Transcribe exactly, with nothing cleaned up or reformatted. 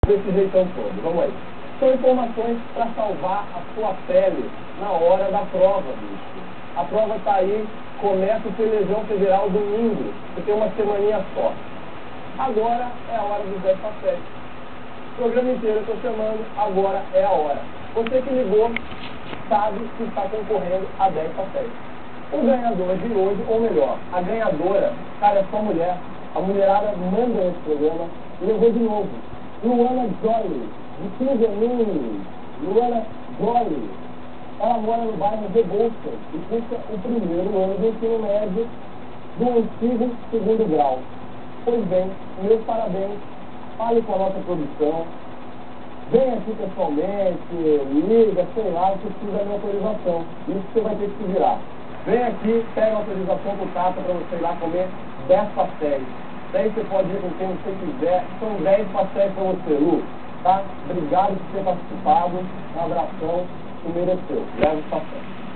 desse jeitão todo. Vamos aí. São informações para salvar a sua pele na hora da prova, bicho. A prova tá aí, começa o Pelejão Federal domingo. Você tem uma semaninha só. Agora é a hora dos dez pastéis. O programa inteiro eu tô chamando, agora é a hora. Você que ligou, sabe que está concorrendo a dez pastéis. O ganhador de hoje, ou melhor, a ganhadora, cara, é só mulher. A mulherada manda nesse programa e levou de novo. Luana Jolie, de quinze aninhos. Luana Jolie. Ela mora no bairro Rebouças e cursa o primeiro ano do ensino médio do antigo segundo grau. Pois bem, meus parabéns. Fale com a nossa produção. Vem aqui pessoalmente, liga, sei lá, você precisa da minha autorização. Isso você vai ter que se virar. Vem aqui, pega a autorização do Tata para você ir lá comer dez pastéis. Daí você pode ir com quem você quiser. São dez pastéis para você, Lu. Tá? Obrigado por ter participado. Um abração. Tu mereceu. Leve os pastéis.